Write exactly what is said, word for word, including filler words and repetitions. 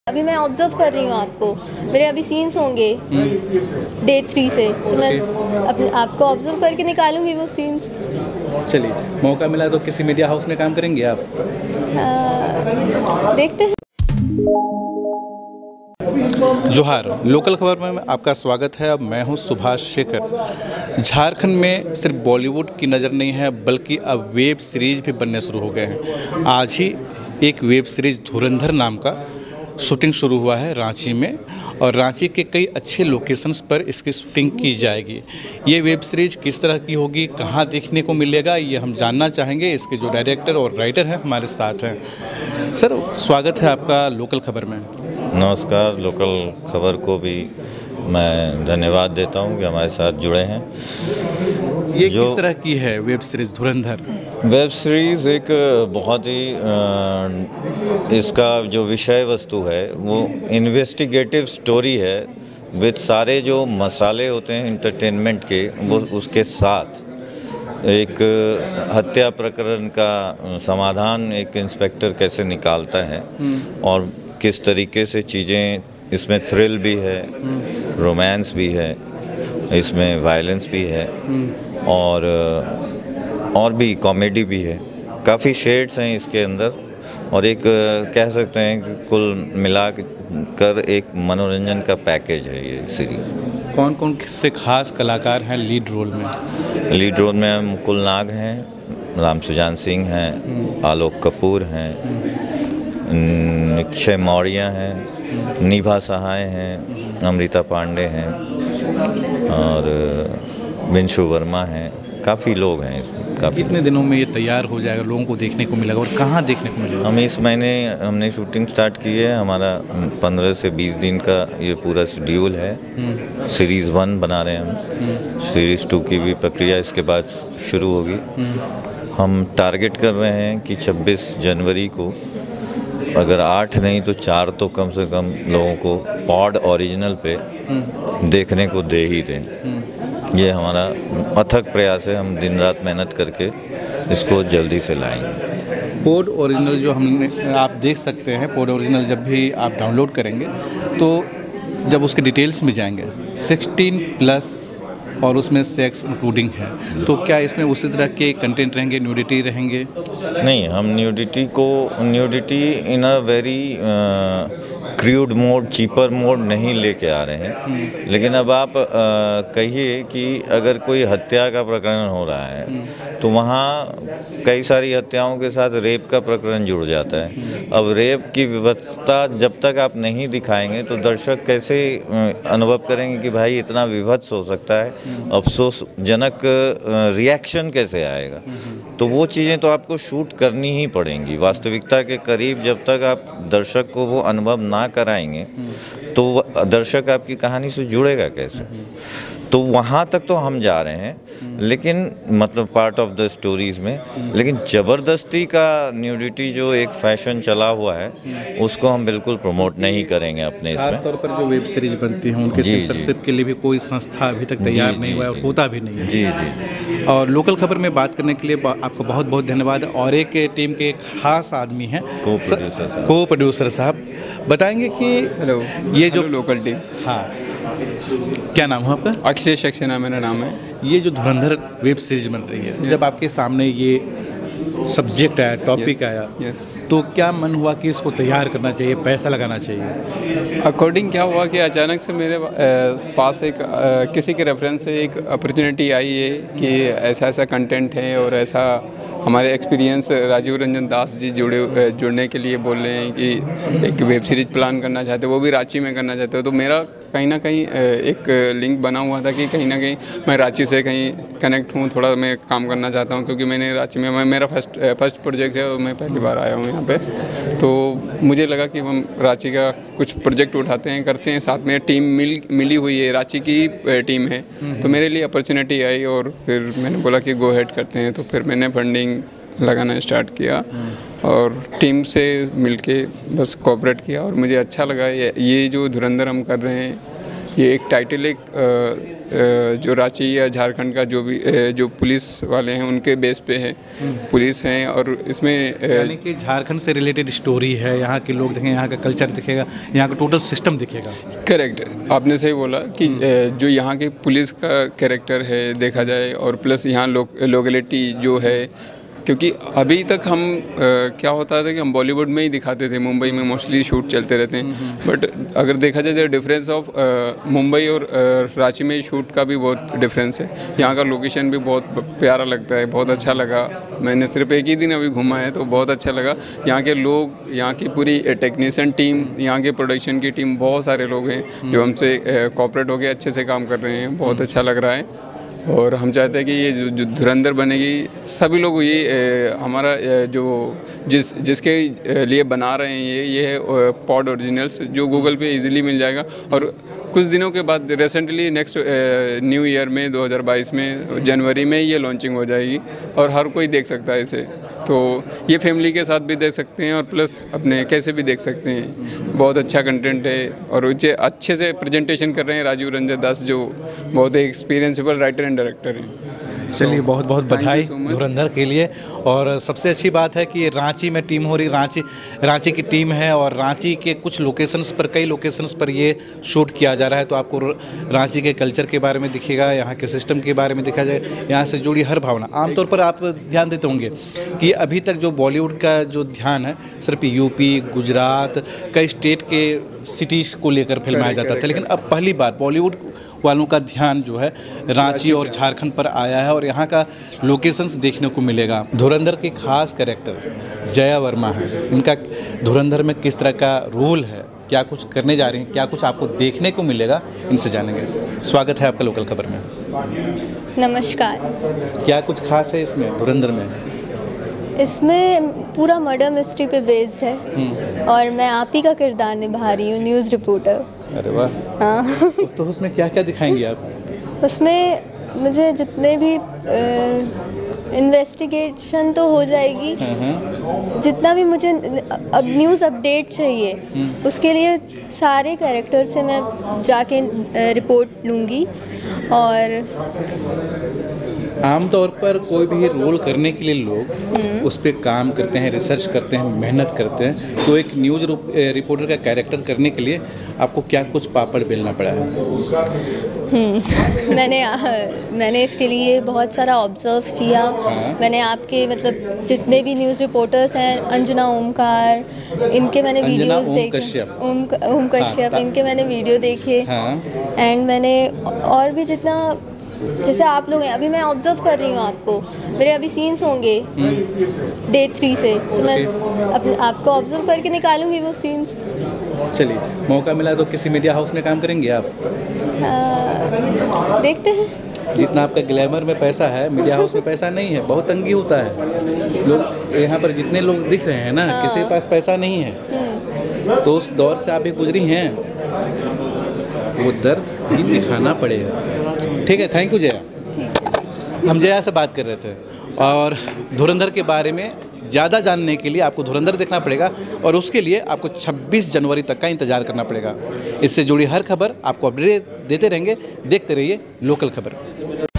अभी मैं ऑब्जर्व कर रही हूँ आपको, मेरे अभी सीन्स होंगे डे थ्री से, तो मैं अपने आपको ऑब्जर्व करके निकालूंगी वो सीन्स। चलिए, मौका मिला तो किसी मीडिया हाउस में काम करेंगे आप? आ, देखते हैं। जोहार, लोकल खबर में आपका स्वागत है। अब मैं हूं सुभाष शेखर। झारखंड में सिर्फ बॉलीवुड की नज़र नहीं है, बल्कि अब वेब सीरीज भी बनने शुरू हो गए हैं। आज ही एक वेब सीरीज धुरंधर नाम का शूटिंग शुरू हुआ है रांची में, और रांची के कई अच्छे लोकेशंस पर इसकी शूटिंग की जाएगी। ये वेब सीरीज किस तरह की होगी, कहाँ देखने को मिलेगा, ये हम जानना चाहेंगे। इसके जो डायरेक्टर और राइटर हैं हमारे साथ हैं। सर, स्वागत है आपका लोकल खबर में। नमस्कार। लोकल खबर को भी मैं धन्यवाद देता हूं कि हमारे साथ जुड़े हैं। ये किस तरह की है web series Dhurandhar? Web series एक बहुत ही इसका जो विषय वस्तु है वो इन्वेस्टिगेटिव स्टोरी है, विद सारे जो मसाले होते हैं एंटरटेनमेंट के, वो उसके साथ एक हत्या प्रकरण का समाधान एक इंस्पेक्टर कैसे निकालता है, और किस तरीके से चीज़ें, इसमें थ्रिल भी है, रोमांस भी है, इसमें वायलेंस भी है, और और भी कॉमेडी भी है। काफ़ी शेड्स हैं इसके अंदर, और एक कह सकते हैं कि कुल मिला कर एक मनोरंजन का पैकेज है ये सीरीज़। कौन कौन से खास कलाकार हैं लीड रोल में? लीड रोल में मुकुल नाग हैं, राम सुजान सिंह हैं, आलोक कपूर हैं, निक्षय मौर्य हैं, निभा सहाय हैं, अमृता पांडे हैं, और विंशु वर्मा हैं। काफ़ी लोग हैं इसमें। काफ़ी। कितने दिनों में ये तैयार हो जाएगा, लोगों को देखने को मिलेगा, और कहाँ देखने को मिलेगा? हम इस महीने हमने शूटिंग स्टार्ट की है। हमारा पंद्रह से बीस दिन का ये पूरा शेड्यूल है। सीरीज़ वन बना रहे हैं हम, सीरीज़ टू की भी प्रक्रिया इसके बाद शुरू होगी। हम टारगेट कर रहे हैं कि छब्बीस जनवरी को अगर आठ नहीं तो चार तो कम से कम लोगों को पॉड ओरिजिनल पे देखने को दे ही दें। ये हमारा अथक प्रयास है। हम दिन रात मेहनत करके इसको जल्दी से लाएंगे। पॉड ओरिजिनल जो हमने आप देख सकते हैं, पॉड ओरिजिनल जब भी आप डाउनलोड करेंगे तो जब उसके डिटेल्स में जाएंगे सिक्सटीन प्लस और उसमें सेक्स इंक्लूडिंग है, तो क्या इसमें उसी तरह के कंटेंट रहेंगे, न्यूडिटी रहेंगे? नहीं, हम न्यूडिटी को nudity in a very crude mode, cheaper mode नहीं लेके आ रहे हैं। लेकिन अब आप कहिए कि अगर कोई हत्या का प्रकरण हो रहा है तो वहाँ कई सारी हत्याओं के साथ रेप का प्रकरण जुड़ जाता है। अब रेप की विभत्सता जब तक आप नहीं दिखाएंगे तो दर्शक कैसे अनुभव करेंगे कि भाई इतना विभत्स हो सकता है, अफसोसजनक रिएक्शन कैसे आएगा। तो वो चीज़ें तो आपको शूट करनी ही पड़ेंगी। वास्तविकता के करीब जब तक आप दर्शक को वो अनुभव ना कराएंगे तो दर्शक आपकी कहानी से जुड़ेगा कैसे? तो वहाँ तक तो हम जा रहे हैं, लेकिन मतलब पार्ट ऑफ द स्टोरीज में। लेकिन ज़बरदस्ती का न्यूडिटी जो एक फैशन चला हुआ है उसको हम बिल्कुल प्रमोट नहीं करेंगे अपने इसमें। खास तौर पर जो वेब सीरीज बनती हैं उनके सेंसरशिप के लिए भी कोई संस्था अभी तक तैयार नहीं हुआ है, और होता भी नहीं है। जी जी। और लोकल खबर में बात करने के लिए आपको बहुत बहुत धन्यवाद। और एक टीम के खास आदमी हैं, को प्रोड्यूसर साहब को प्रोड्यूसर साहब बताएंगे कि हेलो, ये जो लोकल टीम। हाँ, क्या नाम है आपका? अखिलेश सक्सेना मेरा नाम है। ये जो धुरंधर वेब सीरीज बन रही है, जब आपके सामने ये सब्जेक्ट आया, टॉपिक आया, तो क्या मन हुआ कि इसको तैयार करना चाहिए, पैसा लगाना चाहिए? अकॉर्डिंग क्या हुआ कि अचानक से मेरे पास एक किसी के रेफरेंस से एक अपॉर्चुनिटी आई है कि ऐसा ऐसा कंटेंट है, और ऐसा हमारे एक्सपीरियंस राजीव रंजन दास जी जुड़े जुड़ने के लिए बोल रहे हैं कि एक वेब सीरीज प्लान करना चाहते हो, वो भी रांची में करना चाहते हो। तो मेरा कहीं ना कहीं एक लिंक बना हुआ था कि कहीं ना कहीं मैं रांची से कहीं कनेक्ट हूँ, थोड़ा मैं काम करना चाहता हूँ, क्योंकि मैंने रांची में मैं मेरा फर्स्ट फर्स्ट प्रोजेक्ट है और मैं पहली बार आया हूँ यहाँ पे। तो मुझे लगा कि हम रांची का कुछ प्रोजेक्ट उठाते हैं, करते हैं, साथ में टीम मिल मिली हुई है, रांची की टीम है। तो मेरे लिए अपॉर्चुनिटी आई और फिर मैंने बोला कि गो हेड करते हैं। तो फिर मैंने फंडिंग लगाना स्टार्ट किया और टीम से मिलके बस कोऑपरेट किया, और मुझे अच्छा लगा। ये ये जो धुरंधर हम कर रहे हैं, ये एक टाइटल एक जो रांची या झारखंड का जो भी जो पुलिस वाले हैं उनके बेस पे है, पुलिस हैं। और इसमें यानी कि झारखंड से रिलेटेड स्टोरी है, यहाँ के लोग देखेंगे, यहाँ का कल्चर दिखेगा, यहाँ का टोटल सिस्टम दिखेगा। करेक्ट, आपने सही बोला कि जो यहाँ के पुलिस का कैरेक्टर है देखा जाए, और प्लस यहाँ लोग लोकेलिटी जो है, क्योंकि अभी तक हम आ, क्या होता था कि हम बॉलीवुड में ही दिखाते थे, मुंबई में मोस्टली शूट चलते रहते हैं। बट अगर देखा जाए तो डिफरेंस ऑफ मुंबई और आ, रांची में शूट का भी बहुत डिफरेंस है। यहाँ का लोकेशन भी बहुत प्यारा लगता है, बहुत अच्छा लगा। मैंने सिर्फ एक ही दिन अभी घूमा है तो बहुत अच्छा लगा। यहाँ के लोग, यहाँ की पूरी टेक्नीशियन टीम, यहाँ के प्रोडक्शन की टीम, बहुत सारे लोग हैं जो हमसे कोऑपरेट होकर अच्छे से काम कर रहे हैं। बहुत अच्छा लग रहा है और हम चाहते हैं कि ये जो, जो धुरंधर बनेगी, सभी लोग ये ए, हमारा ए, जो जिस जिसके लिए बना रहे हैं ये ये है पॉड ओरिजिनल्स, जो गूगल पे इजीली मिल जाएगा। और कुछ दिनों के बाद रिसेंटली नेक्स्ट न्यू ईयर में दो हज़ार बाईस में जनवरी में ये लॉन्चिंग हो जाएगी और हर कोई देख सकता है इसे। तो ये फैमिली के साथ भी देख सकते हैं और प्लस अपने कैसे भी देख सकते हैं। बहुत अच्छा कंटेंट है और उसे अच्छे से प्रेजेंटेशन कर रहे हैं राजीव रंजन दास, जो बहुत ही एक्सपीरियंसिबल राइटर एंड डायरेक्टर हैं। चलिए, बहुत बहुत बधाई धुरंधर के लिए। और सबसे अच्छी बात है कि रांची में टीम हो रही, रांची रांची की टीम है और रांची के कुछ लोकेशंस पर, कई लोकेशंस पर ये शूट किया जा रहा है। तो आपको रांची के कल्चर के बारे में दिखेगा, यहाँ के सिस्टम के बारे में दिखा जाए, यहाँ से जुड़ी हर भावना। आमतौर पर आप ध्यान देते होंगे कि अभी तक जो बॉलीवुड का जो ध्यान है सिर्फ यूपी, गुजरात, कई स्टेट के सिटीज़ को लेकर फिल्माया जाता था, लेकिन अब पहली बार बॉलीवुड वालों का ध्यान जो है रांची और झारखंड पर आया है और यहाँ का लोकेशंस देखने को मिलेगा। धुरंधर के खास कैरेक्टर जया वर्मा है, इनका धुरंधर में किस तरह का रोल है, क्या कुछ करने जा रही हैं, क्या कुछ आपको देखने को मिलेगा, इनसे जानेंगे। स्वागत है आपका लोकल खबर में। नमस्कार। क्या कुछ खास है इसमें धुरंधर में? इसमें पूरा मर्डर मिस्ट्री पे बेस्ड है और मैं आप ही का किरदार निभा रही हूँ, न्यूज़ रिपोर्टर। अरे वाह। हाँ। तो उसमें क्या क्या दिखाएंगे आप? उसमें मुझे जितने भी इन्वेस्टिगेशन तो हो जाएगी, जितना भी मुझे अब न्यूज़ अपडेट चाहिए उसके लिए सारे कैरेक्टर से मैं जाके रिपोर्ट लूँगी। और आमतौर पर कोई भी रोल करने के लिए लोग उस पर काम करते हैं, रिसर्च करते हैं, मेहनत करते हैं। तो एक न्यूज़ रिपोर्टर का कैरेक्टर करने के लिए आपको क्या कुछ पापड़ बेलना पड़ा है? मैंने मैंने इसके लिए बहुत सारा ऑब्जर्व किया। हाँ? मैंने आपके मतलब जितने भी न्यूज़ रिपोर्टर्स हैं, अंजना ओमकार, इनके मैंने वीडियोस देखे, ओम ओम कश्यप, हाँ, इनके मैंने वीडियो देखे। हाँ? एंड मैंने और भी जितना, जैसे आप लोग हैं, अभी मैं ऑब्जर्व कर रही हूँ आपको, मेरे अभी सीन्स होंगे डे थ्री से, तो मैं अपने आपको ऑब्जर्व करके निकालूंगी वो सीन्स। चलिए, मौका मिला तो किसी मीडिया हाउस में काम करेंगे आप? आ, देखते हैं। जितना आपका ग्लैमर में पैसा है, मीडिया हाउस में पैसा नहीं है, बहुत तंगी होता है। लोग यहाँ पर जितने लोग दिख रहे हैं ना, हाँ। किसी के पास पैसा नहीं है, तो उस दौर से आप भी गुजरी हैं, वो दर्द भी दिखाना पड़ेगा। ठीक है, थैंक यू जया। हम जया से बात कर रहे थे और धुरंधर के बारे में ज़्यादा जानने के लिए आपको धुरंधर देखना पड़ेगा और उसके लिए आपको छब्बीस जनवरी तक का इंतज़ार करना पड़ेगा। इससे जुड़ी हर खबर आपको अपडेट देते रहेंगे। देखते रहिए लोकल खबर।